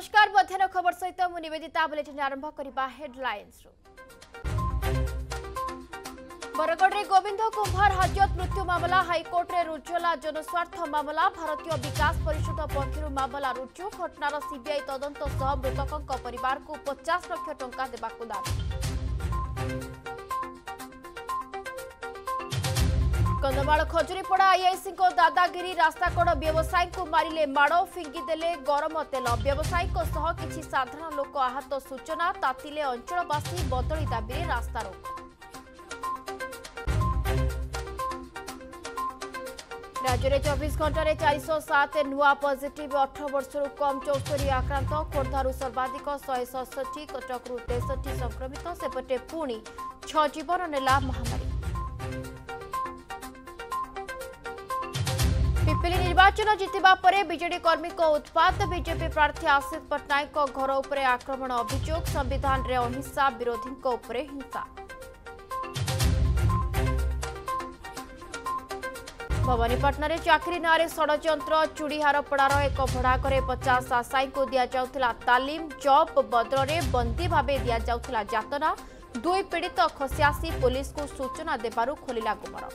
नमस्कार मध्याह्न खबर सहित मु निवेदिता बुलेटिन आरंभ करबा हेडलाइंस बरगढ़ रे गोविंद कुंभार हाजत मृत्यु मामला हाईकोर्ट रे रुजुला जनस्वार्थ मामला भारतीय विकास परिषद पक्षरु मामला रुजु घटनार सीबीआई तदंत सह मृतकों परिवार को 50 लाख टंका देबाकु दाबी कंधमाल खजुरीपड़ा आईआईस दादागिरी रास्ताकड़ व्यवसायी को मारिले माड़ फिंगिदेले गरम तेल व्यवसायी किसी साधारण लोक आहत सूचना तातिले अंचलवासी बदली दाबी रास्तारोक राज्य में 24 घंटे 407 नुआ पॉजिटिव 18 वर्षर कम 74 आक्रांत खोर्धारू सर्वाधिक 167 कटकू 63 संक्रमित सेपटे पुणी 6 जीवन नेला महामारी पिपिली निर्वाचन जितिबा परे बीजेडी कर्मी को उत्पात बीजेपी प्रार्थी आश्रित पट्टनायक घर उपरे आक्रमण अभियोग संविधान रे अहिंसा विरोधी उपरे हिंसा भवानीपाटना रे चाकरी नारे षड्यंत्र चूड़ीहारपड़ार एक भड़ाघरे 50 आशायी को दि जाउथिला तालीम जॉब बदल बंदी भावे दि जाउथिला जातना दुई पीड़ित खसियासी पुलिस को सूचना देबारु खोलिला गुमर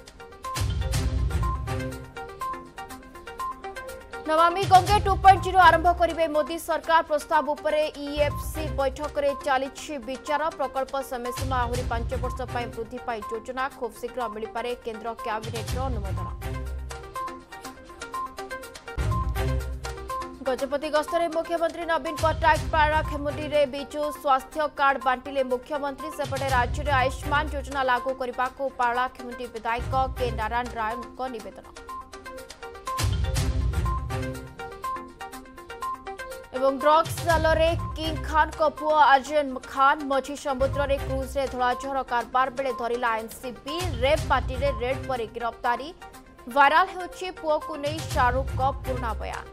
नमामि गंगे 2.0 आरंभ करिवे मोदी सरकार प्रस्ताव उपरे ईएफसी बैठक रे चली विचार प्रकल्प समय सीमा आहुरी 5 वर्ष पई वृद्धि पाई योजना खूब शीघ्र मिल पारे केंद्र कैबिनेट अनुमोदन गजपति गस्तरे मुख्यमंत्री नवीन पट्टनायक पाराखेमुंडी रे बिजु स्वास्थ्य कार्ड बांटिले मुख्यमंत्री सेपटे राज्य में आयुष्मान योजना लागू करने को पाराखेमुंडी विधायक के नारायण राय निवेदन एवं ड्रग्स जालरे किंग खान को पुओ आर्यन खान मझी समुद्र रे क्रूज रे धलाझर कारबार बेले धरिला एनसीबी रेप पार्टी रे रेड पर गिरफ्तारी वायरल होछि पुओ को नहीं शाहरुख का पूर्ण बयान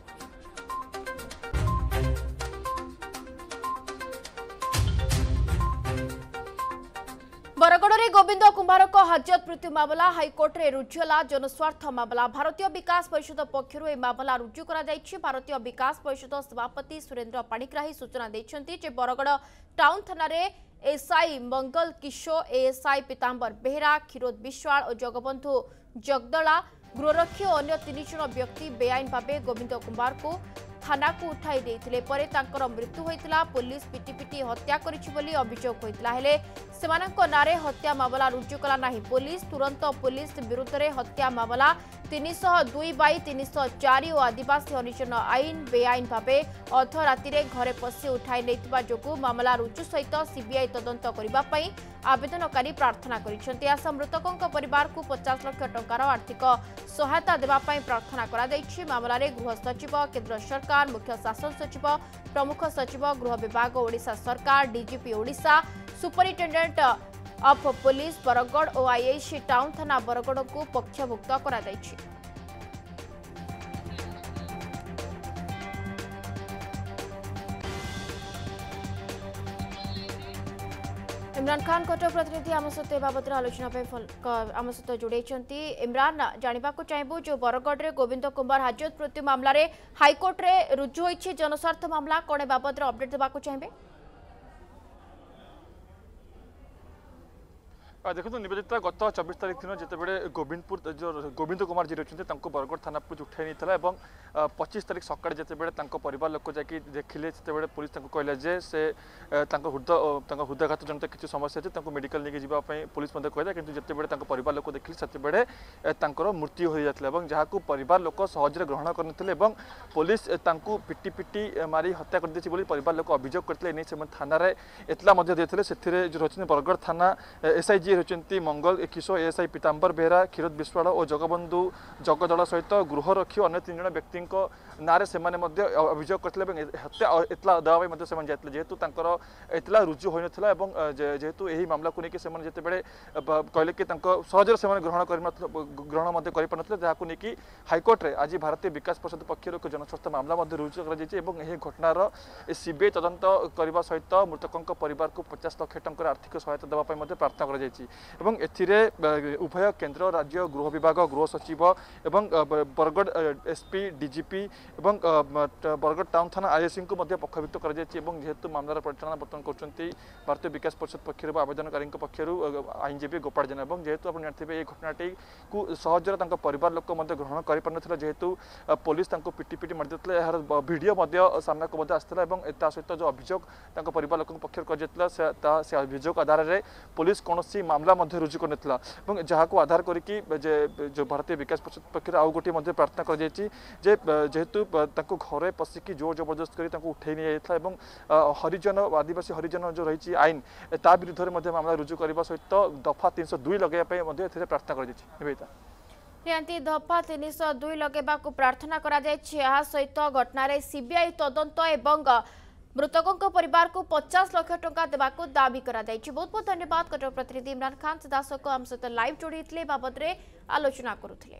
बरगढ़ में गोविंद कुंभार हाजत मृत्यु मामला हाईकोर्ट रे रुजुला जनस्वार्थ मामला भारतीय विकास परिषद पक्षर यह मामला रुजु कर भारतीय विकास परिषद सभापति सुरेन्द्र पाणिग्राही सूचना देते बरगढ़ टाउन थाना एसआई मंगल किशोर एएसआई पीतांबर बेहरा क्षीरोद विश्वाल और जगबंधु जगदला गृहरक्षी और अन्य 3 जन व्यक्ति बेआईन भाव गोविंद कुंभार को थाना को उठाई देथिले परे तांकर मृत्यु होइतिला पुलिस पिटी पिटी हत्या करिछि बोली अभियोग होइतिला हेले सेमानक नारे हत्या मामला रुजु कला नाही पुलिस तुरंत पुलिस विरुद्ध रे हत्या मामला 302/304 और आदिवासी हरिजन आईन बेआईन भावे अधराति रे घरे पसी उठाई नेतिबा जोगु मामला रुजु सहित सीबीआई तदंत करिबा पई आवेदनकारी प्रार्थना करिसेंती आशा मृतकों परिवार को 50 लाख टंकार आर्थिक सहायता देबा पई प्रार्थना करा दैछि मामला रे गृह सचिव केंद्र सरकार मुख्य शासन सचिव प्रमुख सचिव गृह विभाग ओडिशा सरकार DGP Odisha superintendent of police Bargarh और आईआईस टाउन थाना बरगढ़ को पक्षभुक्त करा दैछि इमरान खान कटक प्रतिनिधि आम सहित बाबद आलोचना आम सहित जोड़े इमरान जानवा चाहबू जो बरगढ़ में गोविंद कुंभार हाजत मृत्यु मामलें हाईकोर्ट रे रुजु होइछि जनस्वार्थ मामला कौन बाबद अपडेट देवाक चाहिए देखो निवेदिता गत 24 तारीख दिन जितेबले गोविंदपुर जो गोविंद कुमार जी रही बरगढ़ थाना उठाई नहीं और 25 तारीख सकाଳେ जितेबले परिवार लोक जाकि देखिले जितेबले पुलिस कहले जे से हृदयघात जनित किसी समस्या अच्छे मेडिकल लेके जावाई पुलिस कहला कि जितेबले परिवार लोक देखिले से मृत्यु हो जाता है जहाँ परिवार लोक सहजरे ग्रहण करते पुलिस पिटी पिटी मारी हत्या कर परिवार लोक अभियोग करते थाना एतला देते से जो रही बरगढ़ थाना एसआईजी रही मंगल किशोर एएसआई पीतांबर बेहरा क्षीरोद विश्वाल और जगबंधु जगदल सहित गृहरक्षी अन्य 3 जन व्यक्ति नारे से अभियोग करते हत्या एतला देवाई जाते जेहेतु एतला रुजु होता जेहेतु यही मामला को लेकिन जितेबले कहले कि सहजरे से ग्रहण कर जहाँ नहीं हाईकोर्ट में आज भारतीय विकास परिषद पक्षर एक जनस्वार्थ मामला रुजु कर घटनार सीबीआई तदंत करने सहित मृतकों परिवार को 50 लाख टंकार आर्थिक सहायता देवाई प्रार्थना कर एवं एथिरे उभय केंद्र राज्य गृह विभाग गृह सचिव एवं बरगड़ एसपी डीजीपी एवं बरगड़ टाउन थाना आईआईसी को पक्षभुक्त कर मामलार परिचालना बर्तमान कर भारतीय विकास परिषद पक्ष आवेदनकारी पक्ष आईनजीवी गोपाल जेना जेहेतु आप जानते हैं घटनाटी को सहजरे परिवार लोक ग्रहण कर जेहेतु पुलिस पिटी पिटी मारिदे यार वीडियो सामना को आसाला सहित जो अभियोग परिवार लोक पक्ष कर अभियोग आधार में पुलिस कौन मामला रुजु कर जहाँ को आधार करके जो भारतीय विकास परिषद पक्ष आउ गोटे प्रार्थना कर जेहेतु घरे पशिकी जोर जबरदस्त कर उठे नहीं जाता हरिजन आदिवासी हरिजन जो रही आईन ता विरुद्ध में मामला रुजु करने सहित दफा 302 लगे प्रार्थना कर दफा 302 लगेबा प्रार्थना करा सहित घटना सीबीआई तदंत एवं मृतकों परिवार को 50 लाख टंका देवाक दाबी करा बहुत बहुत धन्यवाद कटक प्रतिनिधि इमरान खान सीधासख आम सहित लाइव जोड़ी बाबद आलोचना करुले।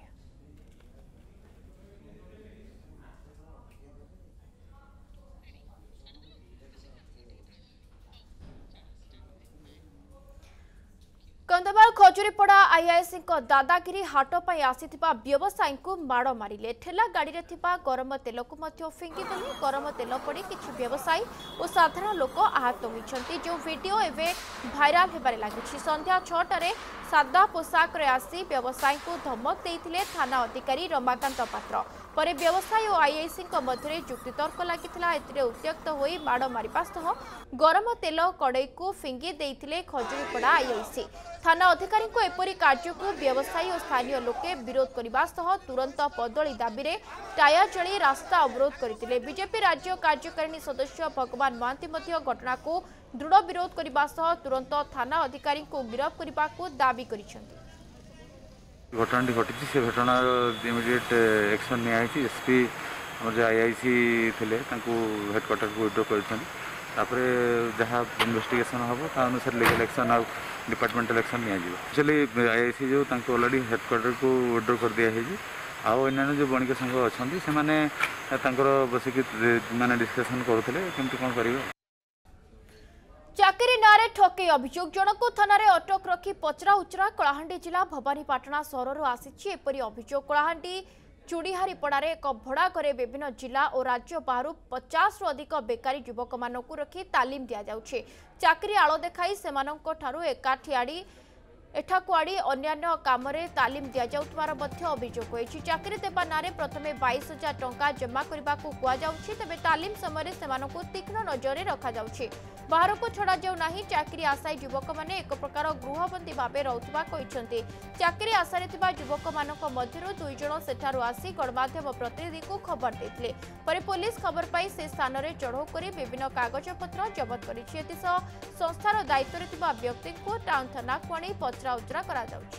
कंधमाल खजुरीपड़ा आईआईस दादागिरी हाट पर आसीथिबा व्यवसायी को माड़ मारिले ठेला गाड़ी रे थिबा गरम तेल को फिंगिदेले गरम तेल पड़ी किछि व्यवसायी और साधारण लोक आहत होइछन्ति जो वीडियो एवं भाइराल हेबारे लागिछि। संध्या 6टारे सादा पोशाक रे आसी व्यवसायी को धमक देइथिले थाना अधिकारी रमाकांत पात्र पर व्यवसायी और आईआईसी मध्य जुक्तितर्क लगी उत्त्यक्त हो माड़ मारिबा सह गरम तेल कड़ई को फिंगी देइथिले खजुरीपड़ा आईआईसी थाना अधिकारी को एपरी कार्य को व्यवसायी और स्थानीय लोके विरोध करने सह तुरंत बदली दाबी में टायर जली रास्ता अवरोध करते बीजेपी राज्य कार्यकारिणी सदस्य भगवान महांती घटना को दृढ़ विरोध करने सह तुरंत थाना अधिकारी को गिरफ्त करने को दाबी करिसेंति। घटना घटी से घटना इमिडिएट एक्शन नहीं एसपी जो आईआईसी थे हेडक्वार्टर को विड्रो कर जहाँ इन्वेस्टिगेशन हम अनुसार लीगल एक्शन आ डिपार्टमेंटल एक्शन नहीं आईआईसी जो ऑलरेडी हेडक्वार्टर को विड्रो कर दिखाई आना जो बणिक संघ अच्छा से बसिक मैंने डिस्कसन करुले केमती कौन करेंगे। चाकरी नारे ठकई अभियोग जनक थाना रे अटक रखी पचरा उचरा कलाहांडी जिला भवानीपाटना सहर आसी एपरी अभियोग कलाहांडी चूड़ीहारीपड़ारे एक भड़ा घरे विभिन्न जिला और राज्य बाहर 50 रु अधिक बेकारी युवक मानक रखी तालीम दि जाउछे। चाकरी आड़ देखाई सेमानंक ठारू एकाठी एठाकु आड़ी अन्यान्य काम तालीम दि जाउतबार अभियोग होइछि। चाकरी देबा नारे प्रथमे 22,000 टंका जमा करने को कुआଯାउछि तेबे तालीम समय सेमानंकु तीक्ष्ण नजर रखा जाउछि। बाहर को छड़ा जाउ नाही चाकरी आशायी युवक माने एक प्रकार गृहबंदी भावे रहुतबा कहिसंती। चाकरी आशारे थिबा युवक मानक मध्यरु 2 जण सेठारु आसी गणमाध्यम प्रतिनिधि को खबर देथिले पर पुलिस खबर पाई से स्थान रे चढ़ाऊ करी विभिन्न कागज पत्र जब्त करिछि। एतिसह संस्थार दायित्व रे थिबा व्यक्ति को टाउन थाना को आनी पचरा उचरा करा जाउछि।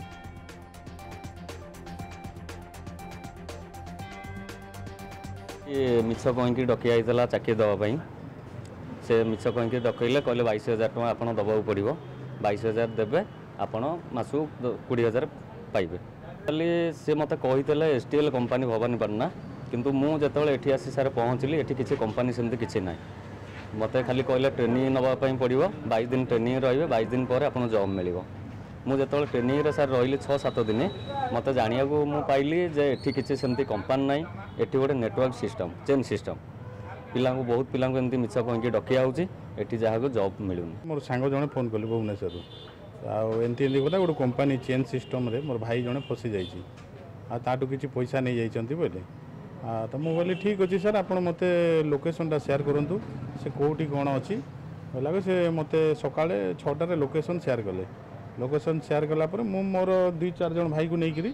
ये मिछ कहीं डकिया होता चाकरी देवाई से मिछ कहीं डकैले कहले 22,000 टका आप दबाक पड़ो 22,000 देवे आपण मासू 20,000 पाइबे खाली सी मत कही एसटीएल कंपानी भवानीपाटना किंतु मु जिते एठी आसी सारे पहुँचली एठी किसी कंपानी सेमती किसी ना मत खाली कहले ट्रेनिंग नापी पड़ो 22 दिन ट्रेनिंग रे 22 दिन पर आपन जॉब मिल मुझे ट्रेनिंग रे सार रही 6-7 दिन मत जाना को पाइली जे एठी किसी सेमती कंपानी ना एठी गोटे नेटवर्क सिस्टम चेन सिस्टम पिला बहुत पिला एमती मिछ कहीं डकिया होती जहाँ जॉब मिलूनी। मोर सांग जड़े फोन कले भुवनेश्वर आमती कथा गोटे कंपानी चेन सिस्टम रे मोर भाई जड़े फसी जाटू किसी पैसा नहीं जाइए बोले तो मुझे कहली ठीक अच्छे सर आप मत लोकेशनटा सेयार करूँ से कौटी कौन अच्छी बोला से मत सका 6टार लोकेशन सेयार कले लोकेशन सेयार कलापर मु मोर 2-4 जन भाई को लेकर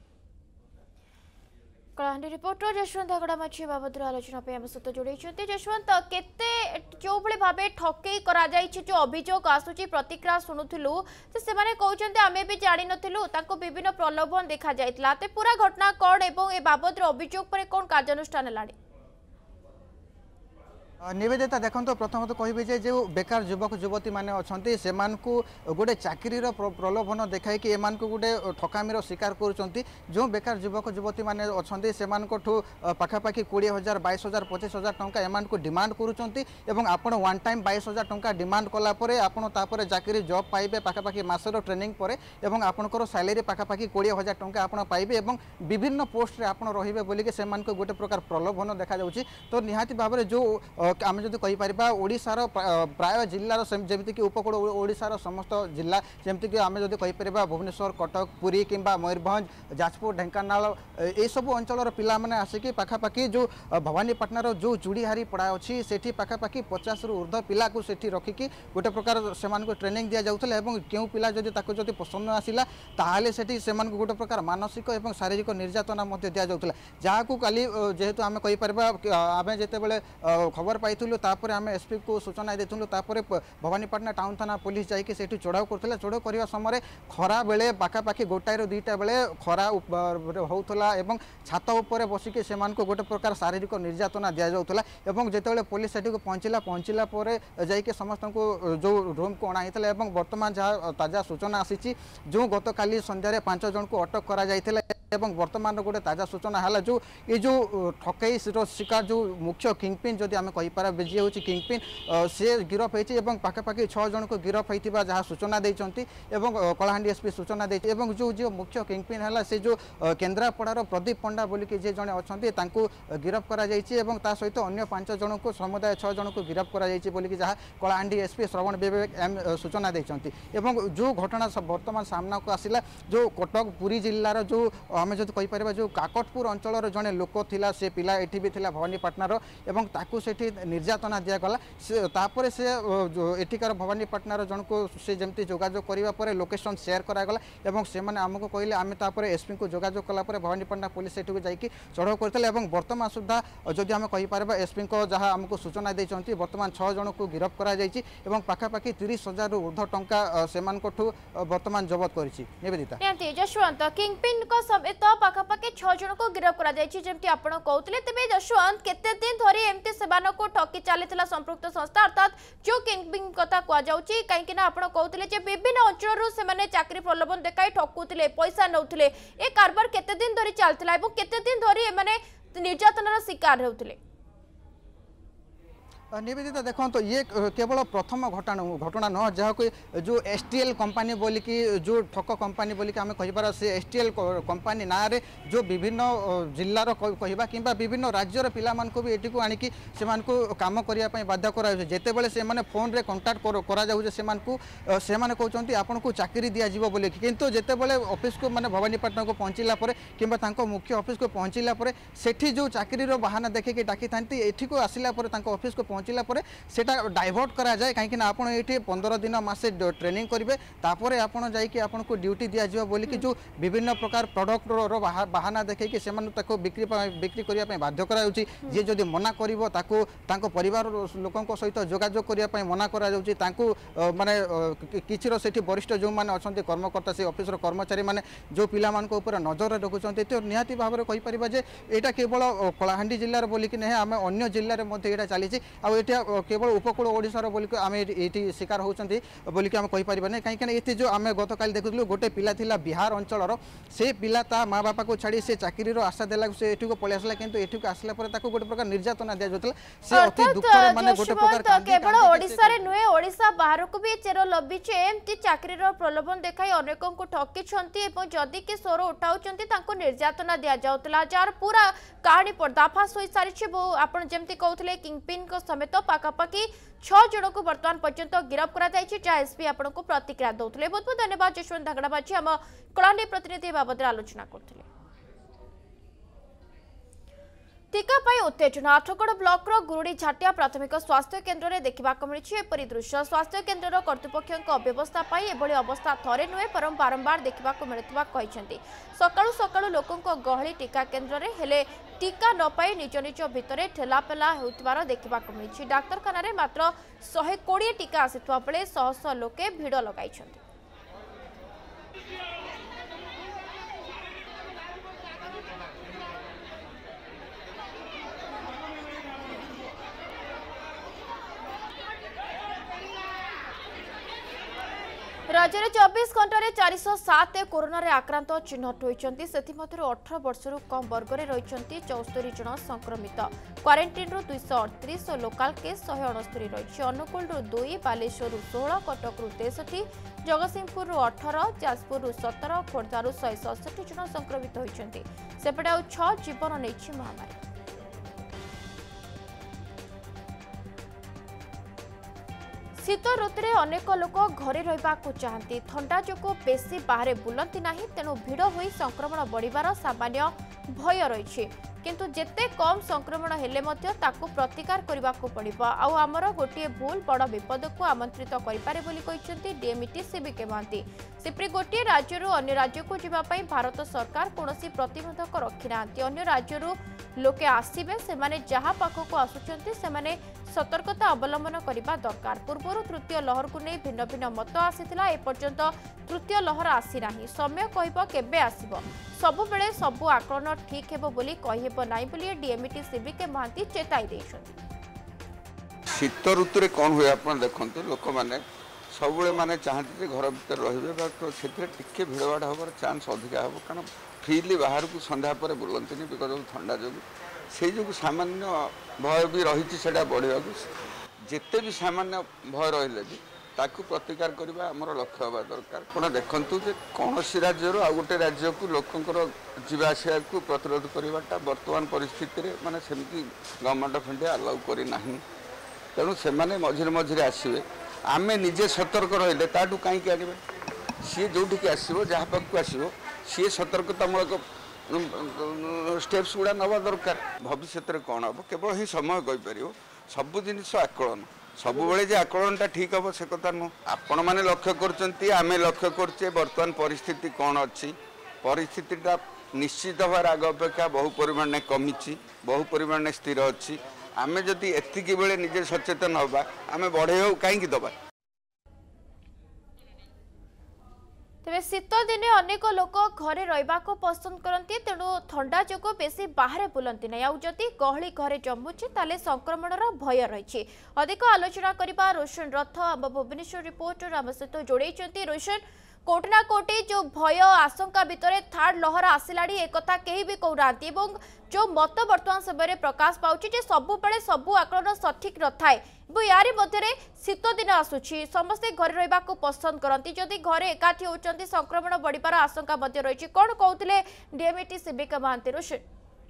कलाहांडी रिपोर्टर जशवंत हगड़ा माछी बाबद आलोचना आम सहित जोड़ी जशवंत केते जो भाव ठकई जो अभियोग आसूची प्रतिक्रिया शुणुलु से कहते आम भी जानी नु विभिन्न प्रलोभन देखा जाता पूरा घटना कौन एवं ए बाबद अभियोग पर कौन कार्यानुष्ठान है? निवेदिता देखो प्रथमतः कहबी जे जो बेकार युवक युवती मैंने अच्छा से गोटे चाकरी प्रलोभन देखाई कि एम गोटे ठकामीर शिकार कर जो बेकार युवक युवती मैंने अच्छा से पाखापाखि 20,000 22,000 25,000 टंका एम डिमांड करुँच वन टाइम 22,000 टंका डिमांड कलापर आपड़ चाकरी जॉब पाइबे पाखापाखि मासर ट्रेनिंग पर आपंकर सैलरी पाखापाखि 20,000 टंका आप पाइबे विभिन्न पोस्ट आप रे बोलिक से गोटे प्रकार प्रलोभन देखा जाऊँगी। तो निहाती भाव में जो आम जो कहीपर ओडिशार प्राय जिलार जमीक उपकूल ओडिशार समस्त जिला जमीक आम जो कहीपर भुवनेश्वर कटक पुरी कि मयूरभंज जाजपुर ढेंकानाल ये सब अंचल पिला माने आसिकी पाखापाखि जो भवानीपाटनार जो चूड़ीहारी पड़ा अच्छी से पाखापाखि 50 रु ऊर्ध्व पिला को सेठी रखिकी गोटे प्रकार से ट्रेनिंग दि जाऊला क्यों पिला जदि पसंद आसला ताहले सेठी से गोटे प्रकार मानसिक और शारीरिक निर्यातना दि जाऊला जहाँ को काली जेहेतु आम कहीपर आम जिते खबर पाइलु तापर आम एसपी को सूचना देलु तापर भवानीपाटना टाउन थाना पुलिस जाकि से चढ़ाऊ करते चढ़ाऊ करने समय खरा बेले पाखापाखि 1टा ରୁ 2टा बेले खरा होता एवं छात उपर बसिकी से गोटे प्रकार शारीरिक निर्यातना दि जाऊला जिते पुलिस से पहुँचला जाकि समस्त को जो रूम को अणाई बर्तमान जहाँ ताजा सूचना आसी जो गत काली संध्यारे 5 जन को अटक करा वर्तमान गोटे ताजा सूचना है जो ये जो ठकई शिकार जो मुख्य किंगपिन जदि आम कहीपर जी हूँ किंगपिन सी गिरफ होती पाखापाखि 6 जन को गिरफ होता जहाँ सूचना देती कलाहांडी एसपी सूचना देती जो जो मुख्य किंगपिन है से जो केन्द्रापड़ार प्रदीप पंडा बोलिक जी जड़े अच्छा गिरफ कर सहित अन्य 5 जन को समुदाय 6 जन को गिरफ कर जहाँ कलाहांडी एसपी श्रवण विवेक एम सूचना देती जो घटना वर्तमान सामना को आसला जो कटक पुरी जिलार जो आम जो कहीपर जो काकटपुर अंचल जड़े लोक थिला से पिला एठी भी थिला भवानीपाटनार एवं ताकू सेठी निर्यातना दिगला तापर से एठिकार भवानीपाटनार जन को से जमती जोगाजोग करने पर लोकेशन शेयर करागला एवं से आमको कहले आम तापर एसपी को जोगाजोग कलापर भवानीपाटना पुलिस सेठी को जाकि चढ़ाऊ करते वर्तमान सुधा जदि आम कहीपर एसपी को जहाँ आमको सूचना देते वर्तमान 6 जन को गिरफ कर पाखापाखि 30,000 ରୁ ऊर्ध्व टंका से वर्तमान जबत कर जशवंत किंगपिन समेत पाखापाखि 6 जन को गिरफ कहते तेज जशवंत केते दिन धरी एमती सेमानक ठकी चली संपृक्त संस्था अर्थात जो किंगपिन कथा कहुच्छी कहीं कहते विभिन्न अंचल से चाकरी प्रलोभन देखाई ठकुले पैसा नौले ए कारबार केते दिन धरी चलता केते दिन धरी निर्यातनार शिकार होते। निवेदिता देखो तो ये केवल प्रथम घटना न जहाँ को जो एसटीएल कंपनी बोली कि जो ठक कंपनी बोली कि आम कहीपर से एसटीएल कंपनी ना रे जो विभिन्न जिलार कहवा कि विभिन्न राज्यर पिला को भी एटी को आनिकी से काम करने बाध्य करते से फोन रे कंटाक्ट से कहते आपन को चाकरी दि जाव बोली किंतु जितेबाला ऑफिस को माने भवानीपाटना को पहुँचला कि मुख्य ऑफिस को पहुँचला सेठी जो चाकरी बाहाना देखिए डाकी था एठी को आसला ऑफिस को पहुँचला सेटा डाइवर्ट करा जाए कहीं आप 15 दिन मासे ट्रेनिंग करेंगे तापर आपड़ जाकि ड्यूटी दि जाव बोली कि जो विभिन्न प्रकार प्रोडक्ट बाहाना देखिए से बिक्री करने बाध्य कराऊँगी जी जदि मना कर परिवार लोकों सहित जोगाजोग करने मना करा माने किसी से वरिष्ठ जो मैंने अच्छा कर्मकर्ता से ऑफिस कर्मचारी मैंने जो पिला ऊपर नजर रखुंट तो निहाती भाव में कहीपर यहाँ केवल कलाहांडी जिलार बोलिक नहीं आम अन्य जिले में चली केवल उपकूल ओडिशार बोलिक आम ये शिकार होती बोलिक आम कहीपर नहीं कहीं ये जो आम गत काली देखुलु गोटे पिला थिला बिहार अंचल से पिला ता माँ बापा को छाड़ी से चाकरी आशा देला से एठी को पळि आसला किंतु एठी को आसला पर ताको गोटे प्रकार निर्यातना दिया जातला से अति दुख रे माने गोटे प्रकार केवल ओडिसा रे नुए ओडिसा बाहर को भी चेरो लबिचे एमती चाकरी प्रलोभन देखाई अनेकों को ठकी छंती एवं जदि के स्वर उठाउचंती ताको निर्यातना दिया जाउतला जार पूरा कहानी पर्दाफाश होई सारिछि आपण जेमती कहउथले किंगपिन को समेत पाखापाखि 6 जन को वर्तमान पर्यंत गिरफ करा जायछि जहाँ एसपी आपण को प्रतिक्रिया दउथले। बहुत बहुत धन्यवाद जशवंत धागड़ाबाजी हम कलाहांडी प्रतिनिधि बाबद आलोचना करथिले। टीका पाई उत्तेजना आठगड़ ब्लॉक गुरुड़ी झाटिया प्राथमिक स्वास्थ्य केन्द्र में देखा मिली एपरी दृश्य स्वास्थ्य केन्द्र कर्तृपक्ष अव्यवस्था एभली अवस्था थरे नुहे पर बारंबार देखा मिलता सकाळु सकाळु लोकों गहली टीका केन्द्र में हेले टीका न पाई निज निज भितर ठेलापेला होतिबार देखा मिली डाक्तरखाना मात्र 120 टीका आसिथवा बेले शह शह लोके भिड़ लगाई। राज्य में 24 घंटे 407 कोरोना रे आक्रांत चिन्हट होती से 18 वर्ष कम वर्ग में रही 74 जन संक्रमित क्वारंटाइन 238 और लोकाल केस 169 रही अनुकूल 2 बालेश्वर 16 कटक 63 जगतसिंहपुर 18 जाजपुर 17 खोर्धा 167 जन संक्रमित होती सेपटे आउ 6 जीवन नहीं महामारी। शीत ऋतु में अनेक लोक घरे रहा चाहती थंडा जो बेसी बाहर बुलती ना तेणु भिड़ हो संक्रमण बढ़िबार सामान्य भय रही किंतु जेते कम संक्रमण हेले मध्य ताकू प्रतिकार करने को पड़ो आमर गोटे भूल बड़ विपद को आमंत्रित करें डीएमईटी सीबीके महांती सेपरी गोटे राज्य अन्य राज्य को जावाई भारत सरकार कौन प्रतिबंधक रखी ना अन्य राज्य लोके आसवे से जहाँ पाखक आसुंच से सतर्कता अवलंबन करने दरकार पूर्व तृतीय लहर को नहीं भिन्न भिन्न मत आसीथिला एपर्यंत तृतीय लहर आसीना समय कहब केबे आसीबो सबु बेले सबु आकलन ठीक हेबो बोली कहिबो नाही बोली डीएमईटी सीबीके महांती चेताई देछन। शीत ऋतु रे कोन होय आपण देखंतु लोक माने सब माने चाहते घर भीतर रहिबे से टिके भिड़वाड़ हबार चांस अधिका हम कारण फ्रीली बाहर को संध्या पर बुलंती बिकज ऑफ ठंडा जो से जो सामान्य भय भी रही से बढ़िया जिते भी सामान्य भय रही भी ताकू प्रतिकार करने आमर लक्ष्य हवा दरकार आप देखु कौन राज्य आ गोटे राज्य को लोकंर जावासिया को प्रतिरोध करवाटा बर्तमान परिस्थिति रे माने सेमती गवर्नमेंट ऑफ इंडिया अलाउ करना तेणु से मझे मझे आसवे आमे निजे सतर्क रहिले ताठू कहीं आने सी जो आसो जहाँ पाक आसो सी सतर्कतामूलक स्टेप्स गुड़ा नवा दरकार भविष्य में कौन हम केवल ही समय कहीपर सबू जिनिस आकलन सब जे आकलनटा ठीक हम से कथा नुह आपण मैंने लक्ष्य करें लक्ष्य करचे बर्तमान परिस्थिति कौन अच्छी परिस्थितिटा निश्चित भाव आग अपेक्षा बहु परिमाण में कमी बहु परिमाण में स्थिर अच्छी आमे जदि एतिकी बेले निजे सचेतन हवा आमे बढ़े कहीं दबा। तेज शीत दिने अनेक लोक घरे रहा पसंद करती तेणु थंडा जो बेसी बाहर बुलती ना आदि गहली घरे जमुची ताले संक्रमणर भय रही अधिक आलोचना करने रोशन रथ आम भुवनेश्वर रिपोर्टर आम सहित जोड़े रोशन कोटना कोटी जो भय आशंका भितर थर्ड लहर आसला एक कहीं भी कहना जो मत बर्तमान समय प्रकाश पाँच सबु बेले सबु आकलन सठिक न थाए यारी मध्य शीत दिन आसूची समस्ते घर रहा पसंद करती जदि घरे एकाठी होती संक्रमण बढ़िबार आशंका रही कौन कहते डीएमईटी सीबीके महांती रोशन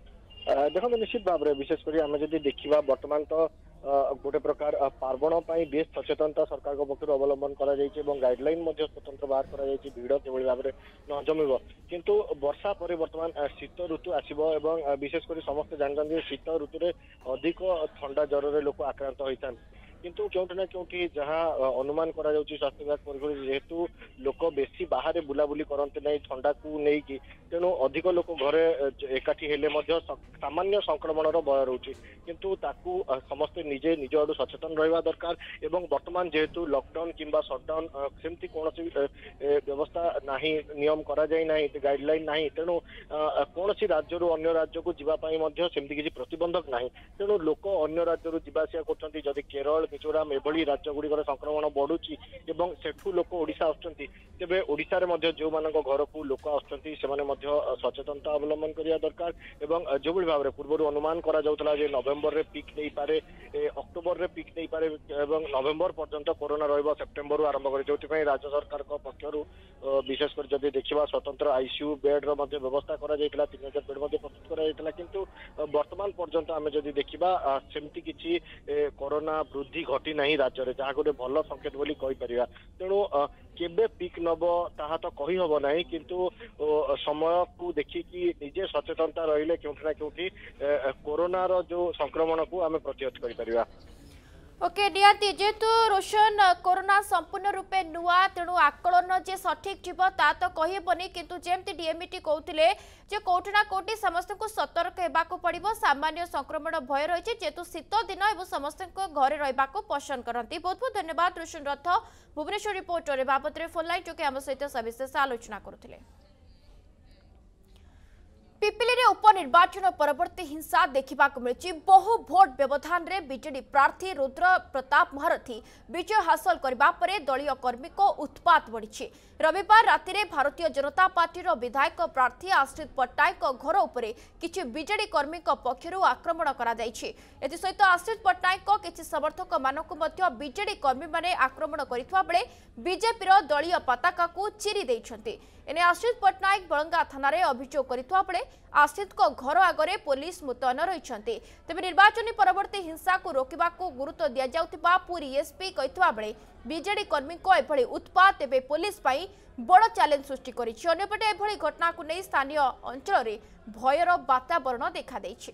देखो निश्चित भाव में विशेषकर आम जब देखा बर्तमान तो गोटे प्रकार पार्वण बेस सचेतनता सरकार पक्ष अवलंबन गाइडलाइन स्वतंत्र बाहर कर भिड़ किभली भाव में न जमिब किंतु वर्षा पर बर्तमान शीत ऋतु आसो विशेषकर समस्ते जानते शीत ऋतु में अधिक ठंडा ज्वर लोक आक्रांत होता किंतु क्योंकि ना क्योंकि जहाँ अनुमान करा स्वास्थ्य विभाग परिसर जेहेतु लोक बेसी बाहर बुलाबुली करते ना ठंडा को लेकिन तेणु अधिक लोक घरे एकाठी हेले सामान्य संक्रमण भय रोचे किंतु ताकू समस्ते निजे निज आड़ सचेतन रहा दरकार एवं वर्तमान जेहेतु लॉकडाउन किंबा शटडाउन सेमती कौन व्यवस्था नहीं नियम करा जाए ना गाइडलाइन ना तेणु कौन राज्य अन्य राज्य को जावाई सेमती किसी प्रतिबंधक ना तेणु लोक अन्य राज्य जावासिया कर केरल मिजोराम एभली राज्य गुड़िकर संक्रमण बढ़ुची एवं सेठू लोक ओडिशा आसुचंती तेबे ओडिशा रे जो मान घर को लोक आसुचंती से सचेतनता अवलंबन करिया दरकार एवं जो भाव में पूर्व अनुमान करा जाउतला जे नवेम्बर रे पीक नहीं पारे अक्टोबर रे पीक नहीं पारे एवं नवेम्बर पर्यंत कोरोना रहिबो सेप्टेम्बर आरंभ करे जोथि राज्य सरकार पक्षरु विशेषकर जदि देखिबा स्वतंत्र आईसीयू बेड रो व्यवस्था करा जायतला 3000 बेड प्रस्तुत करा जायतला किंतु वर्तमान पर्यंत आमे जदि देखिबा सेमती किछि कोरोना वृद्धि घटी नहीं राज्य में जहाँ गोटे भल संकेत बोली कहीपर तेणु केबे पीक नब ताहा तो कही हब ना किंतु समय को देखिकी निजे सचेतनता रहिले क्योंकि ना क्योंकि कोरोना रो जो संक्रमण को आमे प्रतिहत करिपरिबा। ओके निहाती जेहेतु रोशन कोरोना संपूर्ण रूपे नुआ तेणु आकलन जे सठिक जीव ता तो कहबनी किंतु जेमती डीएमईटी कहते जे कोठना कोटी समस्त को सतर्क होगा पड़ो सामान्य संक्रमण भय रही जेहेतु शीत दिन और समस्त घरे रहा पसंद करती बहुत बहुत धन्यवाद रोशन रथ भुवनेश्वर रिपोर्टर बाबद फोन लाइन जो आम सहित सविशेष आलोचना करुले। पिपिली रे उपनिर्वाचन परवर्ती हिंसा देखा मिली। बहु भोट व्यवधान रे बीजेडी प्रार्थी रुद्र प्रताप महारथी विजय हासिल करने पर दलीय कर्मी को उत्पात बढ़ी। रविवार राति रे भारतीय जनता पार्टी विधायक प्रार्थी आश्रित पट्टनायक घर उपरे किछि बीजेडी कर्मी पक्षर आक्रमण सहित आश्रित पट्टनायक किछि समर्थक मानक बीजेडी कर्मी माने आक्रमण करथिबा बेले बीजेपी दलीय पताका को चिरी दैछन्ति। एने आश्रित पट्टनायक बलंगा थाना रे अभियोग करथिबा बेले आश्रित को घर आगरे पुलिस मुतयन रहिछन्ति। तेबे निर्वाचन परवर्ती हिंसा को रोकबा को गुरुत्व दिया जाउथिबा पूरी एसपी कहितबा बेले बीजेडी कर्मी को एभली उत्पात एबे पुलिस पई बड़ चैलेंज सृष्टि करिछि। अन्यपटे एभली घटना को नै स्थानीय अंचल रे भयर वातावरण देखा दैछि।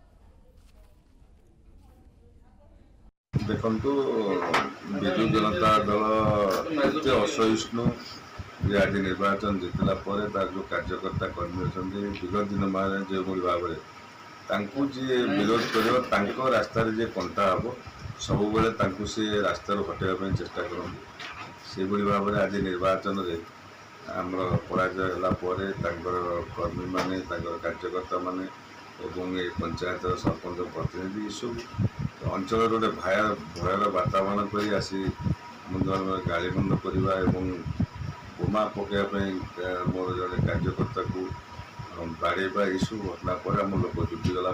देखंतु बिजु जनता दल एते असहिष्णु जे आज निर्वाचन जितला पर तार जो कार्यकर्ता कर्मी अछन्ति विगत दिन माने जे भाव में जी विरोध कर रास्तार जे कंटा हम सब बेले सी रास्तार हटाइवाई चेष्टा करते से भाव में आज निर्वाचन में आमर पराजय होगापर कर्मी माने कार्यकर्ता माने एवं ये पंचायत सरपंच प्रतिनिधि सब अंचल गोटे भयर वातावरण कर आसी गाड़ी बंद करवा बोमा पकड़ापी मोर जड़े कार्यकर्ता को बाड़ेबा यू घटना पर आम लोक जुटिगला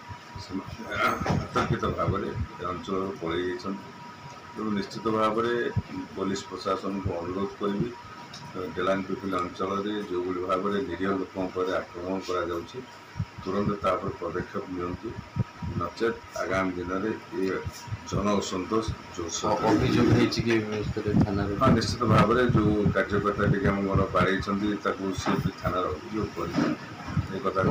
आतंकित भाव में अंचल पलि तेणु निश्चित भाव में पुलिस प्रशासन को अनुरोध करी डेलान पिपिल अंचल जो भाव में निरीह लोकों पर आक्रमण कर तुरंत तापर पदक्षेप नियंतु नचेत आगामी दिन में ये जन असंतोष जो हाँ निश्चित भाव में जो कार्यकर्ता टी आम घर बाड़े सी थाना अभियोग कर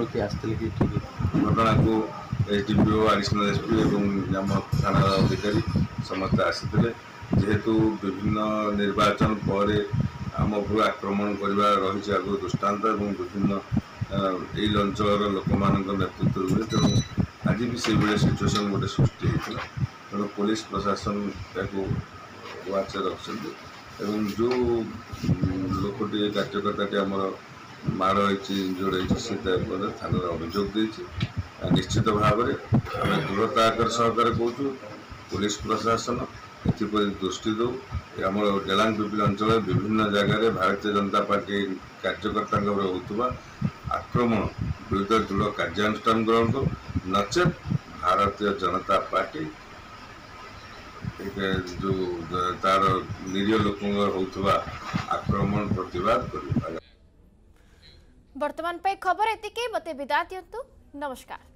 घटना को एसडीपीओ एडिशनल एसपी और आम थाना अधिकारी समस्त आसी जेहेतु विभिन्न निर्वाचन पर आम उपर आक्रमण करवा रही आग दृष्टांत और विभिन्न यही अंचल लोक नेतृत्व हुए तेणु आज भी से भाई सिचुएसन गोटे सृष्टि होता तेणु पुलिस प्रशासन वाच रखते जो लोकटी कार्यकर्ताटी आमर माड़ इंजोर्ड होती थाना अभियोग देती निश्चित भाव में आम दृढ़ता आकर सहकार कहूँ पुलिस प्रशासन एपर दृष्टि दौ आम डेलांग पिपिल अंचल विभिन्न जगह भारतीय जनता पार्टी कार्यकर्ता होता आक्रमण विरुद्ध दृढ़ कार्यानुष्ठान ग्रहण कर नचेत भारतीय जनता पार्टी जो तार निरीह लोक होता आक्रमण प्रतिवाद कर। वर्तमान पे खबर एतिके मते विदा दियंतु। नमस्कार।